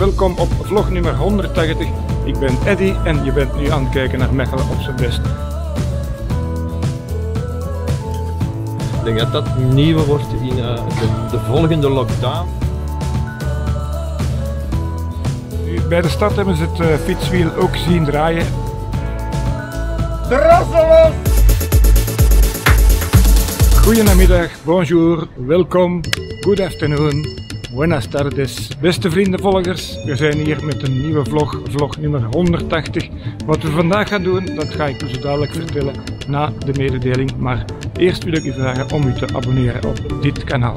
welkom op vlog nummer 180. Ik ben Eddy en je bent nu aan het kijken naar Mechelen op zijn best. Ik denk dat dat nieuwe wordt in de volgende lockdown. Bij de stad hebben ze het fietswiel ook zien draaien. Goedemiddag, bonjour, welkom, good afternoon, buenas tardes. Beste vrienden, volgers, we zijn hier met een nieuwe vlog, vlog nummer 180. Wat we vandaag gaan doen, dat ga ik u zo dadelijk vertellen na de mededeling. Maar eerst wil ik u vragen om u te abonneren op dit kanaal.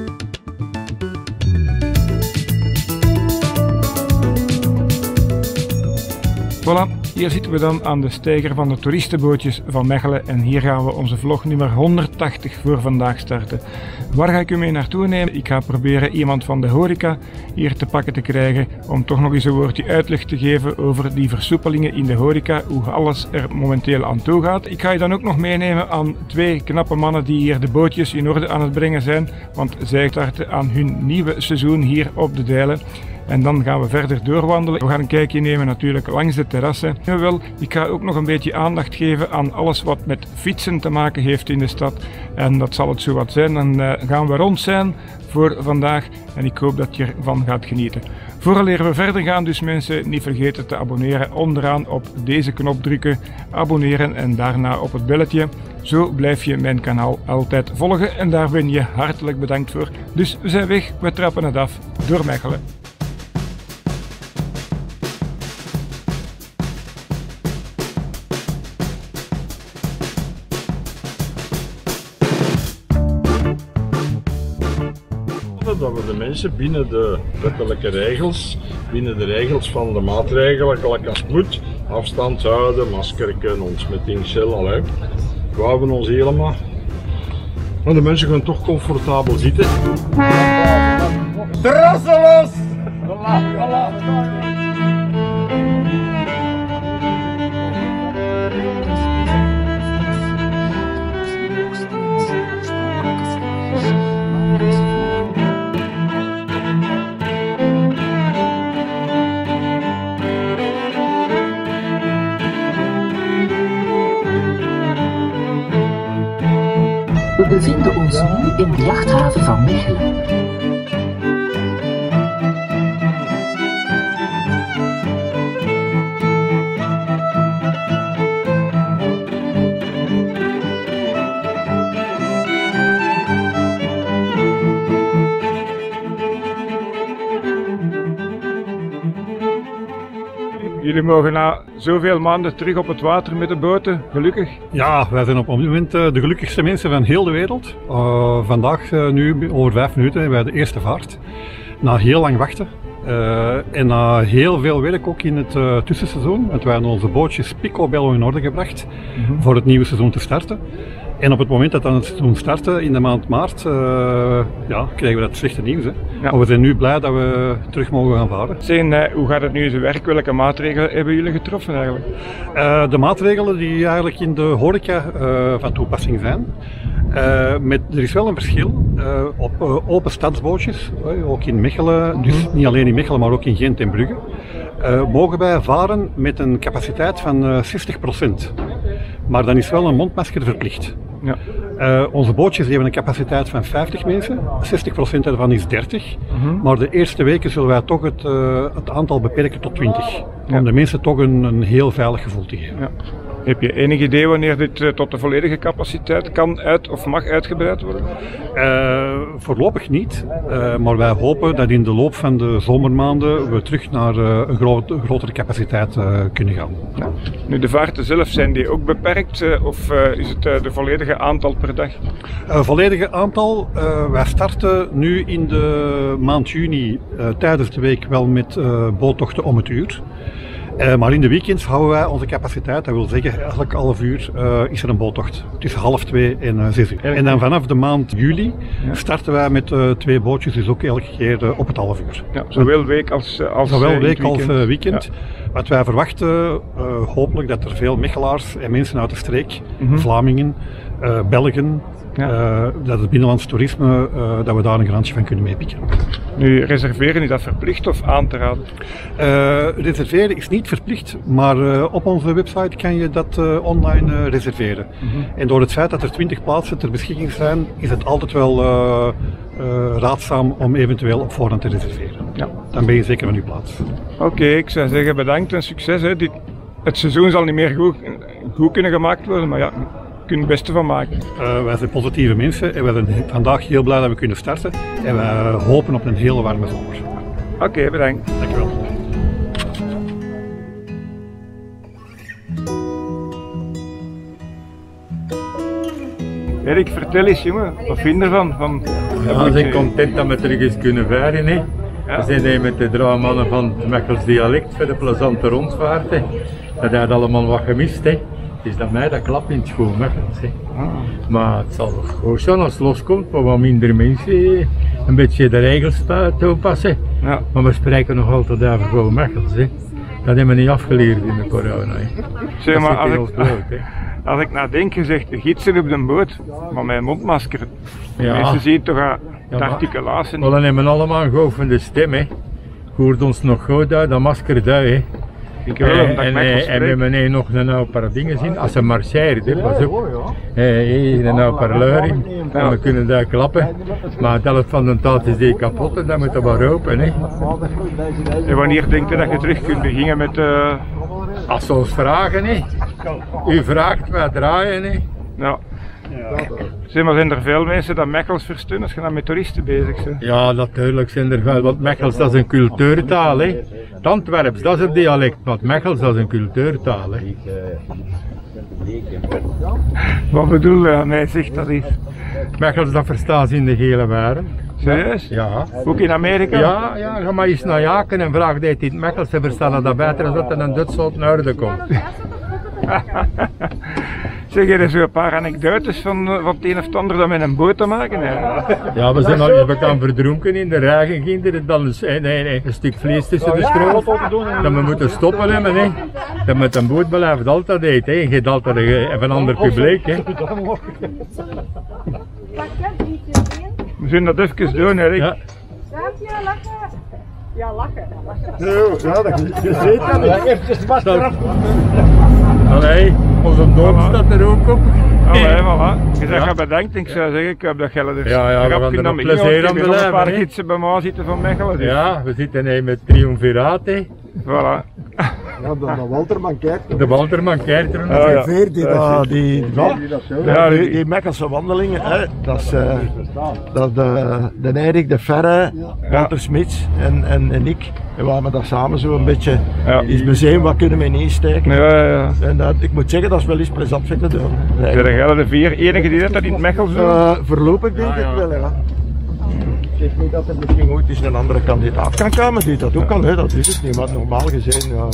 Voilà, hier zitten we dan aan de steiger van de toeristenbootjes van Mechelen en hier gaan we onze vlog nummer 180 voor vandaag starten. Waar ga ik u mee naartoe nemen? Ik ga proberen iemand van de horeca hier te pakken te krijgen om toch nog eens een woordje uitleg te geven over die versoepelingen in de horeca, hoe alles er momenteel aan toe gaat. Ik ga je dan ook nog meenemen aan twee knappe mannen die hier de bootjes in orde aan het brengen zijn, want zij starten aan hun nieuwe seizoen hier op de Dijlen. En dan gaan we verder doorwandelen. We gaan een kijkje nemen natuurlijk langs de terrassen. Ik ga ook nog een beetje aandacht geven aan alles wat met fietsen te maken heeft in de stad. En dat zal het zo wat zijn. Dan gaan we rond zijn voor vandaag. En ik hoop dat je ervan gaat genieten. Vooraleer we verder gaan, dus mensen, niet vergeten te abonneren. Onderaan op deze knop drukken, abonneren en daarna op het belletje. Zo blijf je mijn kanaal altijd volgen. En daar ben je hartelijk bedankt voor. Dus we zijn weg, we trappen het af door Mechelen. Dat we de mensen binnen de wettelijke regels, binnen de regels van de maatregelen, gelijk als het moet, afstand houden, maskerken, ontsmettingscel, we houden ons helemaal. Maar de mensen gaan toch comfortabel zitten. Terrassen los! We bevinden ons nu in de jachthaven van Mechelen. Jullie mogen na zoveel maanden terug op het water met de boten, gelukkig. Ja, wij zijn op dit moment de gelukkigste mensen van heel de wereld. Vandaag, nu over 5 minuten, hebben wij de eerste vaart. Na heel lang wachten. En na heel veel werk ook in het tussenseizoen. Want wij hebben onze bootjes picobello in orde gebracht voor het nieuwe seizoen te starten. En op het moment dat dan het seizoen startte, in de maand maart, kregen we dat slechte nieuws. Hè. Ja. Maar we zijn nu blij dat we terug mogen gaan varen. Hoe gaat het nu in zijn werk? Welke maatregelen hebben jullie getroffen eigenlijk? De maatregelen die eigenlijk in de horeca van toepassing zijn. Er is wel een verschil op open stadsbootjes, ook in Mechelen, dus niet alleen in Mechelen, maar ook in Gent en Brugge, mogen wij varen met een capaciteit van 60%. Maar dan is wel een mondmasker verplicht. Ja. Onze bootjes hebben een capaciteit van 50 mensen, 60% daarvan is 30. Maar de eerste weken zullen wij toch het aantal beperken tot 20. Om de mensen toch een heel veilig gevoel te geven. Ja. Heb je enig idee wanneer dit tot de volledige capaciteit kan of mag uitgebreid worden? Voorlopig niet, maar wij hopen dat in de loop van de zomermaanden we terug naar een grotere capaciteit kunnen gaan. Ja. Nu, de vaarten zelf, zijn die ook beperkt of is het de volledige aantal per dag? Volledige aantal. Wij starten nu in de maand juni tijdens de week wel met boottochten om het uur. Maar in de weekends houden wij onze capaciteit, dat wil zeggen elk half uur is er een boottocht tussen 1:30 en 6 uur. En dan vanaf de maand juli starten wij met 2 bootjes, dus ook elke keer op het half uur. Ja, zowel week als weekend. Ja. Wat wij verwachten, hopelijk dat er veel Mechelaars en mensen uit de streek, Vlamingen, Belgen, Dat het binnenlands toerisme, dat we daar een grantje van kunnen meepikken. Nu, reserveren, is dat verplicht of aan te raden? Reserveren is niet verplicht, maar op onze website kan je dat online reserveren. En door het feit dat er 20 plaatsen ter beschikking zijn, is het altijd wel raadzaam om eventueel op voorhand te reserveren. Ja. Dan ben je zeker van je plaats. Oké, ik zou zeggen bedankt en succes. Hè. Het seizoen zal niet meer goed kunnen gemaakt worden, maar ja, je kunt het beste van maken. Wij zijn positieve mensen en wij zijn vandaag heel blij dat we kunnen starten. En wij hopen op een hele warme zomer. Oké, bedankt. Dankjewel. Erik, vertel eens jongen, wat vind je ervan? Ja, we zijn content dat we terug eens kunnen varen. Hè. Ja. We zijn hier met de dramannen van het Mechels dialect voor de plezante rondvaart. Hè. Dat had allemaal wat gemist. Hè. Het is dat mij dat klap in het school Mechels. Hè. Maar het zal goed zijn als het loskomt voor wat minder mensen een beetje de regels toepassen. Ja. Maar we spreken nog altijd over gewoon Mechels. Hè. Dat hebben we niet afgeleerd in de corona. Hè. Zeg Dat maar, zit in ons bloed, hè. als ik nadenk, je zegt gidsen op de boot, maar met een mondmasker. Ja. Mensen zien toch de maar- articulatie Maar niet. dan hebben we allemaal een geoefende stem. Hè. Je hoort ons nog goed uit, dat masker duid. Hè. Ik wil dat ik Mechels En we hebben hier nog een oude paar dingen zien, als ze marcheert, hè, pas op. Hier een oude parleur in, en we kunnen daar klappen. Maar het helft van de tijd is die kapot en dan moet er wat open. Hè. En wanneer denkt je dat je terug kunt beginnen met... Als ze ons vragen, hè. U vraagt, wij draaien. Hè. Ja. Zeg maar, zijn er veel mensen dat Mechels verstaan als je dan met toeristen bezig bent? Ja, natuurlijk zijn er veel, want Mechels dat is een cultuurtaal. Hè. Het Antwerps, dat is een dialect, maar het Mechels dat is een cultuurtaal. Hè. Wat bedoel je mij zegt dat is? Mechels dat verstaan ze in de hele wereld. Serieus? Ja. Ook in Amerika? Ja, ga maar eens naar Jaken en vraag dit in het Mechels, ze verstaan dat beter dan dat er een Duits uit noorden komt. Zeg je er zo een paar anekdotes van het een of het ander dat met een boot te maken heeft? Ja, we zijn al eens bekend verdronken in de regen, kinderen, dan een stuk vlees tussen de schroef, dat we moeten stoppen hebben, hè. Dat met een boot blijft altijd eten, hè. Je hebt altijd een ander publiek, hè. We zullen dat even doen, Erik. Ja. Raampje, lachen. Ja, lachen. Allee, onze dorp staat er ook op. Allee, voilà. Je zegt bedankt, ik zou zeggen, ik heb dat geld dus. Ja, ja, we gaan er nog plezier aan Ik heb beleven, een paar hè. gidsen bij mij zitten van Mechelen. Dus. Ja, we zitten hier met Triumviraat, hè. Voilà. Ja, de Walter mankeert. De Walter mankeert er nog. Oh, ja. Veer die Mechelse wandelingen, hè, dat is de Erik, de Ferre, Walter Smits en ik. En we hebben dat samen zo een beetje eens bezien, wat kunnen we insteken. Ja. En ik moet zeggen, dat is wel eens plezant vind te doen. Zijn er gelde de vier enige die dat in het Mechels doen? Voorlopig denk ik wel, ja. Ik zeg niet dat er misschien ooit eens een andere kandidaat kan komen die dat ook kan, hè. Dat is het niet, maar normaal gezien, ja.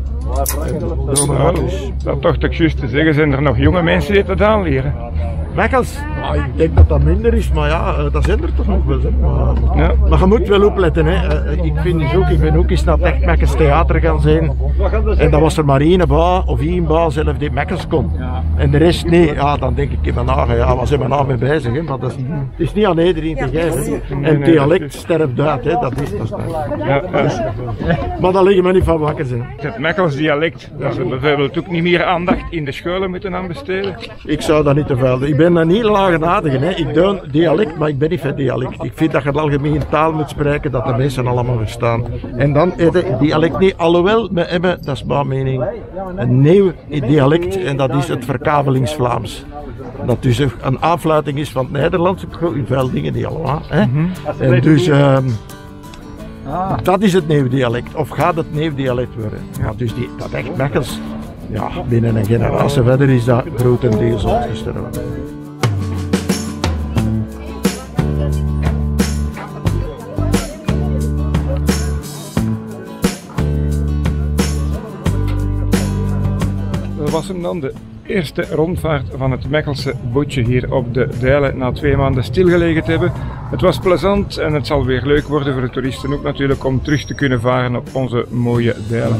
Dat toch juist te zeggen, zijn er nog jonge mensen die dat aanleren? Mechels, ik denk dat dat minder is, maar ja, dat zijn er toch nog wel. Ja. Maar je moet wel opletten, hè. Ik ben ook eens naar het echt Mechels theater gaan zien. En dat was er maar één ba of één ba zelf die Mechels kon. En de rest niet. Ja, dan denk ik in mijn nagen, ja, wat zijn we nou mee bezig, hè. Maar dat is, het is niet aan iedereen te geven. En dialect sterft uit, hè. Dat is. Ja. Maar daar liggen we niet van wakker zijn. Het Mechels dialect, dat ze bijvoorbeeld ook niet meer aandacht in de scholen moeten aan besteden. Ik zou dat niet te veel doen. Ik ben een heel laagnadige, hè. Ik doe dialect, maar ik ben niet van dialect. Ik vind dat je het algemeen taal moet spreken, dat de mensen allemaal verstaan. En dan dialect niet, alhoewel we hebben, dat is mijn mening, een nieuw dialect en dat is het verkavelingsvlaams. Dat dus een aanfluiting is van het Nederlands, in veel dingen niet allemaal. Hè. En dus dat is het nieuw dialect, of gaat het nieuw dialect worden. Ja, dus dat echt Mechels, ja, binnen een generatie verder is dat grotendeels uitgestorven. Dat was hem dan, de eerste rondvaart van het Mechelse bootje hier op de Dijlen na 2 maanden stilgelegen te hebben. Het was plezant en het zal weer leuk worden voor de toeristen ook natuurlijk om terug te kunnen varen op onze mooie Dijlen.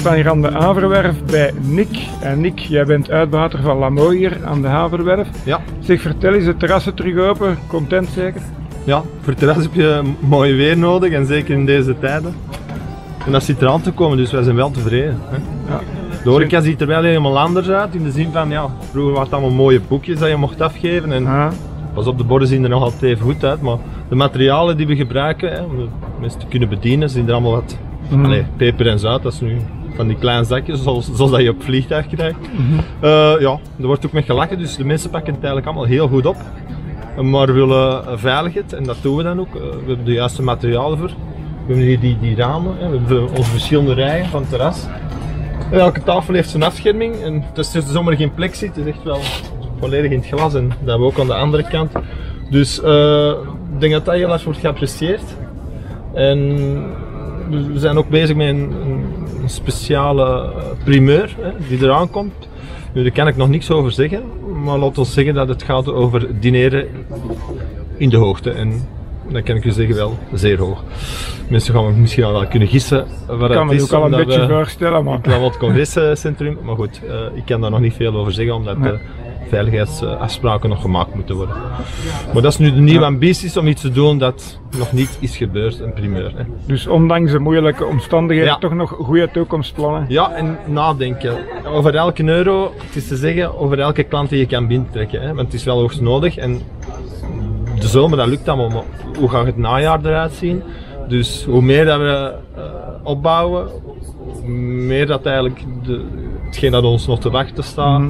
staan hier aan de Haverwerf bij Nick. En Nick, jij bent uitbater van Lamo hier aan de Haverwerf. Ja. Zeg, vertel eens, de terrassen terug open, content zeker? Ja, voor terras heb je mooi weer nodig en zeker in deze tijden. En dat zit eraan te komen, dus wij zijn wel tevreden. Hè? Ja. De horeca ziet er wel helemaal anders uit, in de zin van, ja, vroeger waren het allemaal mooie boekjes dat je mocht afgeven. En pas op, de borden zien er nog altijd even goed uit, maar de materialen die we gebruiken, hè, om de mensen te kunnen bedienen, zien er allemaal wat... Allee, peper en zout, dat is nu van die kleine zakjes, zoals dat je op het vliegtuig krijgt. Ja, er wordt ook mee gelachen, dus de mensen pakken het eigenlijk allemaal heel goed op. Maar we willen veiligheid en dat doen we dan ook. We hebben de juiste materialen voor. We hebben hier die ramen, hè. We hebben onze verschillende rijen van het terras. En elke tafel heeft zijn afscherming en als er zomaar geen plek zit, is echt wel volledig in het glas en dat hebben we ook aan de andere kant. Dus ik denk dat dat heel erg wordt geapprecieerd. En we zijn ook bezig met een speciale primeur, hè, die eraan komt. Nu, daar kan ik nog niks over zeggen, maar laat ons zeggen dat het gaat over dineren in de hoogte. En dat kan ik u zeggen wel zeer hoog. Mensen gaan misschien al wel kunnen gissen wat het is. Ik kan me ook al een beetje voorstellen, maar... Ik wel wat congrescentrum, maar goed, ik kan daar nog niet veel over zeggen, omdat de veiligheidsafspraken nog gemaakt moeten worden. Maar dat is nu de nieuwe ambities om iets te doen dat nog niet is gebeurd, een primeur. Hè. Dus ondanks de moeilijke omstandigheden toch nog goede toekomstplannen? Ja, en nadenken. Over elke euro, het is te zeggen, over elke klant die je kan binnentrekken. Hè. Want het is wel hoogst nodig. En de zomer, dat lukt allemaal, maar hoe gaat het najaar eruit zien? Dus hoe meer dat we opbouwen, hoe meer dat eigenlijk hetgeen dat ons nog te wachten staat,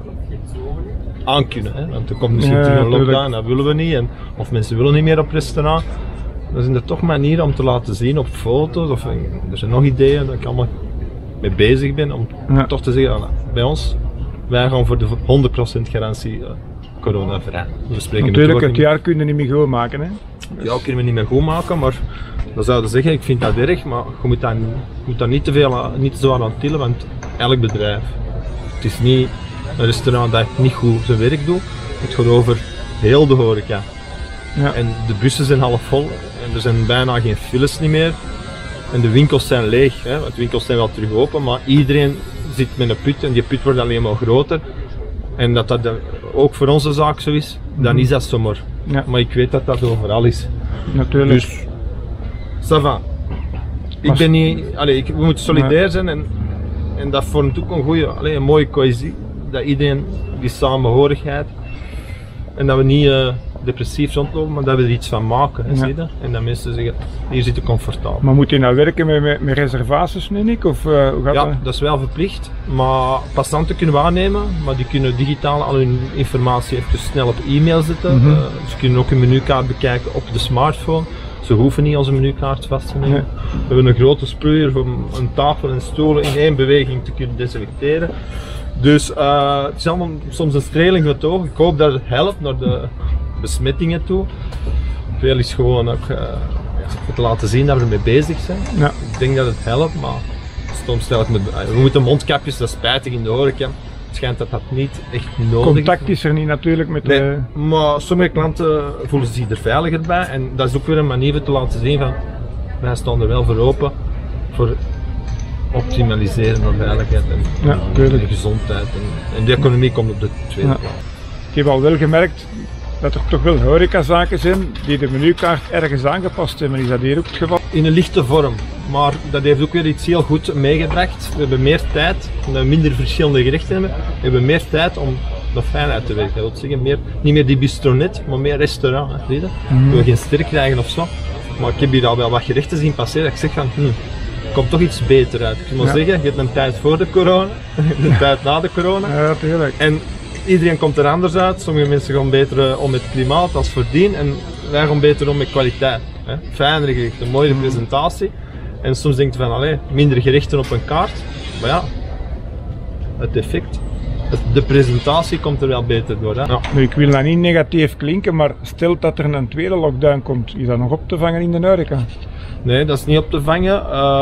aankunnen. Hè? Want er komt misschien terug een lockdown, dat willen we niet. Of mensen willen niet meer op restaurant. Dan zijn er toch manieren om te laten zien op foto's. Of er zijn nog ideeën dat ik allemaal mee bezig ben om toch te zeggen, bij ons, wij gaan voor de 100% garantie coronavrij. We spreken natuurlijk, het jaar kun je niet meer goed maken. Hè? Ja, kunnen we niet meer goed maken, maar we zouden zeggen, ik vind dat erg, maar je moet daar niet te zo aan tillen, want elk bedrijf, het is niet een restaurant dat niet goed zijn werk doet, het gaat over heel de horeca. Ja. En de bussen zijn half vol en er zijn bijna geen files niet meer en de winkels zijn leeg, hè, want de winkels zijn wel terug open, maar iedereen zit met een put en die put wordt alleen maar groter. En dat ook voor onze zaak zo is, dan is dat zomaar. Ja. Maar ik weet dat dat overal is. Natuurlijk. Dus, ça va. Ik ben niet, we moeten solidair zijn en dat vormt ook een mooie cohesie. Dat iedereen die samenhorigheid en dat we niet depressief rondlopen, maar dat we er iets van maken. Hè, zie je dat? En dat mensen zeggen, hier zitten comfortabel. Maar moet je nou werken met reservaties nu, Nick? Of hoe gaat dat? Dat is wel verplicht, maar passanten kunnen we aannemen, maar die kunnen digitaal al hun informatie even snel op e-mail zetten. Ze kunnen ook een menukaart bekijken op de smartphone. Ze hoeven niet onze menukaart vast te nemen. We hebben een grote sproeier om een tafel en stoelen in één beweging te kunnen desinfecteren. Dus het is allemaal soms een streling van het oog. Ik hoop dat het helpt naar de besmettingen toe. Veel is gewoon ook te laten zien dat we ermee bezig zijn. Ja. Ik denk dat het helpt, maar soms stel ik we moeten mondkapjes, dat is spijtig in de horeca. Het schijnt dat dat niet echt nodig is. Contact is er niet natuurlijk met de... Maar sommige klanten voelen zich er veiliger bij en dat is ook weer een manier te laten zien van wij staan er wel voor open voor optimaliseren van veiligheid en gezondheid en de economie komt op de tweede plaats. Ik heb al wel gemerkt dat er toch wel horecazaken zijn die de menukaart ergens aangepast hebben. Is dat hier ook het geval? In een lichte vorm, maar dat heeft ook weer iets heel goed meegebracht. We hebben meer tijd, omdat we minder verschillende gerechten hebben, we hebben meer tijd om nog fijn uit te werken. Dat wil zeggen, niet meer die bistronet, maar meer restaurant. Zie je dat? We willen geen ster krijgen of zo, maar ik heb hier al wel wat gerechten zien passeren dat ik zeg van, komt toch iets beter uit. Ik moet zeggen, je hebt een tijd voor de corona, een tijd na de corona. Ja, natuurlijk. En iedereen komt er anders uit. Sommige mensen gaan beter om met het klimaat als voordien en wij gaan beter om met kwaliteit. Hè. Fijnere gerechten, mooie presentatie. En soms denk je van, minder gerechten op een kaart. Maar ja, het effect, de presentatie komt er wel beter door. Hè. Ja. Nu, ik wil dat niet negatief klinken, maar stel dat er een tweede lockdown komt, is dat nog op te vangen in de horeca? Nee, dat is niet op te vangen.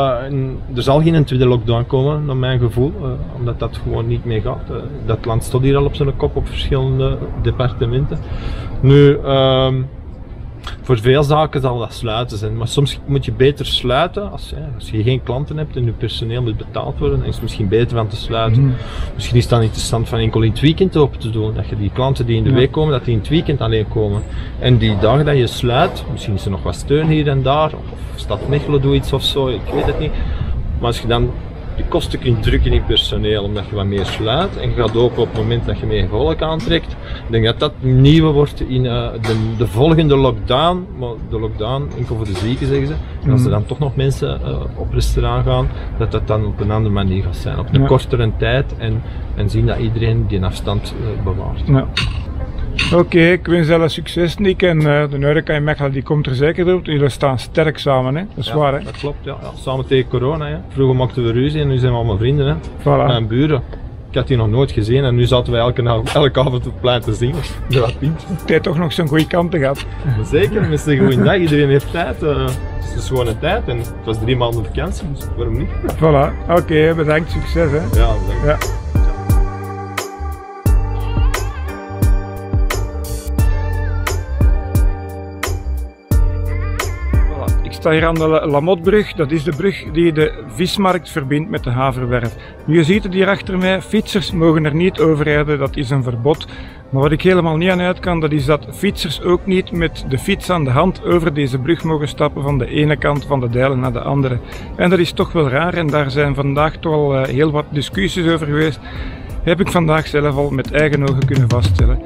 Er zal geen tweede lockdown komen, naar mijn gevoel, omdat dat gewoon niet mee gaat. Dat land staat hier al op zijn kop op verschillende departementen. Nu, voor veel zaken zal dat sluiten zijn, maar soms moet je beter sluiten als je geen klanten hebt en je personeel moet betaald worden, dan is het misschien beter van te sluiten. Misschien is het dan interessant van enkel in het weekend open te doen, dat je die klanten die in de week komen, dat die in het weekend alleen komen. En die dagen dat je sluit, misschien is er nog wat steun hier en daar, of Stad Mechelen doet iets of zo, ik weet het niet. Maar als je dan de kosten kunt drukken in personeel omdat je wat meer sluit en je gaat open op het moment dat je meer volk aantrekt. Ik denk dat dat nieuwe wordt in de volgende lockdown, maar de lockdown enkel voor de zieken zeggen ze. En als er dan toch nog mensen op restaurant gaan, dat dat dan op een andere manier gaat zijn, op een kortere tijd en zien dat iedereen die afstand bewaart. Ja. Oké, ik wens alle succes, Nick, en de Horeca in Mechelen die komt er zeker op. Jullie staan sterk samen, hè? Dat is waar, hè? Dat klopt, ja. Samen tegen corona. Hè. Vroeger maakten we ruzie en nu zijn we allemaal vrienden. Hè. Voilà. Mijn buren. Ik had die nog nooit gezien en nu zaten wij elke avond op het plein te zien. Dat pint. Je hebt toch nog zo'n goede kanten gehad. Zeker, mensen een goede dag. Iedereen heeft tijd. Het is gewoon een tijd en het was 3 maanden vakantie, dus waarom niet? Voilà, oké, bedankt, succes, hè? Ja, bedankt. Ja. Ik sta hier aan de Lamotbrug, dat is de brug die de vismarkt verbindt met de Haverwerf. Nu, je ziet het hier achter mij, fietsers mogen er niet overrijden, dat is een verbod. Maar wat ik helemaal niet aan uit kan, dat is dat fietsers ook niet met de fiets aan de hand over deze brug mogen stappen van de ene kant van de Dijlen naar de andere. En dat is toch wel raar en daar zijn vandaag toch al heel wat discussies over geweest. Heb ik vandaag zelf al met eigen ogen kunnen vaststellen.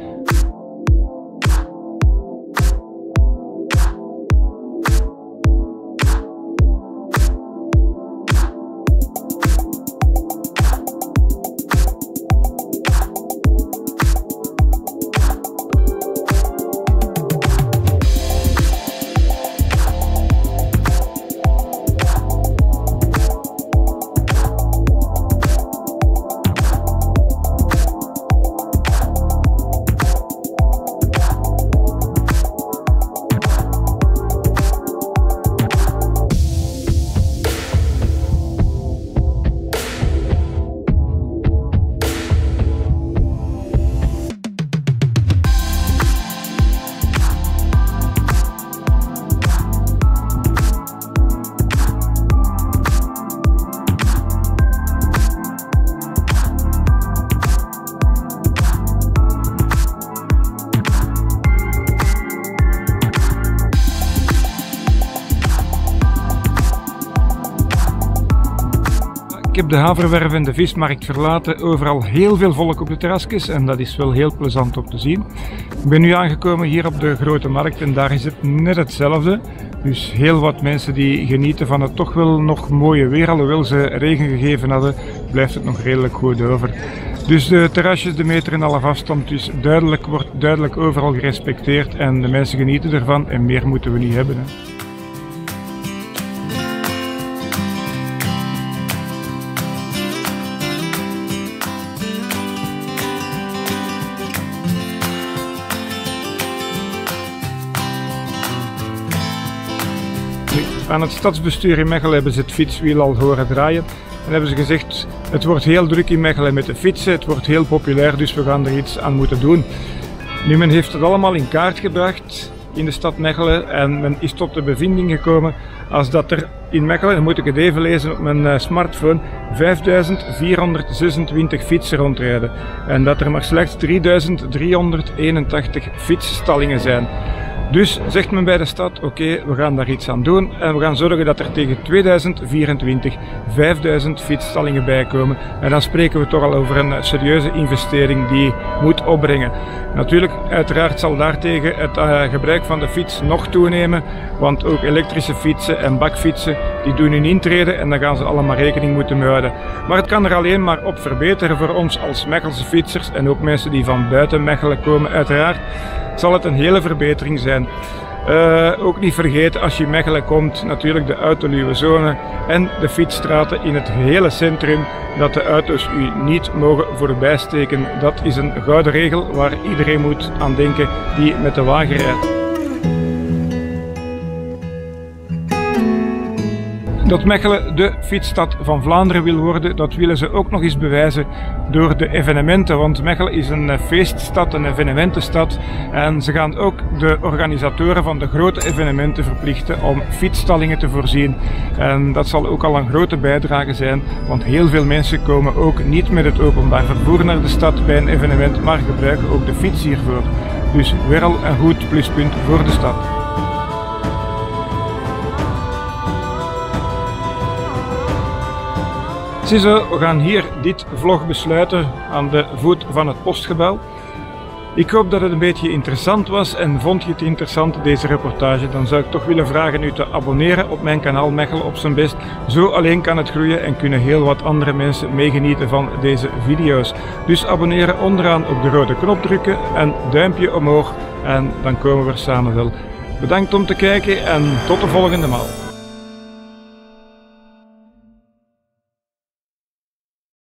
Ik heb de Haverwerf en de vismarkt verlaten, overal heel veel volk op de terrasjes en dat is wel heel plezant om te zien. Ik ben nu aangekomen hier op de Grote Markt en daar is het net hetzelfde. Dus heel wat mensen die genieten van het toch wel nog mooie weer, alhoewel ze regen gegeven hadden, blijft het nog redelijk goed over. Dus de terrasjes, de 1,5 meter afstand, dus wordt duidelijk overal gerespecteerd en de mensen genieten ervan en meer moeten we niet hebben. Hè. Aan het stadsbestuur in Mechelen hebben ze het fietswiel al horen draaien en hebben ze gezegd, het wordt heel druk in Mechelen met de fietsen, het wordt heel populair, dus we gaan er iets aan moeten doen. Nu, men heeft het allemaal in kaart gebracht in de stad Mechelen en men is tot de bevinding gekomen als dat er in Mechelen, dan moet ik het even lezen op mijn smartphone, 5426 fietsen rondrijden en dat er maar slechts 3381 fietsstallingen zijn. Dus zegt men bij de stad, oké, we gaan daar iets aan doen en we gaan zorgen dat er tegen 2024 5000 fietsstallingen bijkomen. En dan spreken we toch al over een serieuze investering die moet opbrengen. Natuurlijk, uiteraard zal daartegen het gebruik van de fiets nog toenemen, want ook elektrische fietsen en bakfietsen die doen hun intrede en daar gaan ze allemaal rekening moeten mee houden. Maar het kan er alleen maar op verbeteren voor ons als Mechelse fietsers en ook mensen die van buiten Mechelen komen uiteraard. Zal het een hele verbetering zijn. Ook niet vergeten als je in Mechelen komt, natuurlijk de autoluwe zone en de fietsstraten in het hele centrum, dat de auto's u niet mogen voorbijsteken. Dat is een gouden regel waar iedereen moet aan denken die met de wagen rijdt. Dat Mechelen de fietsstad van Vlaanderen wil worden, dat willen ze ook nog eens bewijzen door de evenementen. Want Mechelen is een feeststad, een evenementenstad. En ze gaan ook de organisatoren van de grote evenementen verplichten om fietsstallingen te voorzien. En dat zal ook al een grote bijdrage zijn, want heel veel mensen komen ook niet met het openbaar vervoer naar de stad bij een evenement, maar gebruiken ook de fiets hiervoor. Dus weer al een goed pluspunt voor de stad. Ziezo, we gaan hier dit vlog besluiten aan de voet van het postgebouw. Ik hoop dat het een beetje interessant was en vond je het interessant deze reportage, dan zou ik toch willen vragen u te abonneren op mijn kanaal Mechelen op zijn best. Zo alleen kan het groeien en kunnen heel wat andere mensen meegenieten van deze video's. Dus abonneren onderaan op de rode knop drukken en duimpje omhoog en dan komen we er samen wel. Bedankt om te kijken en tot de volgende maal.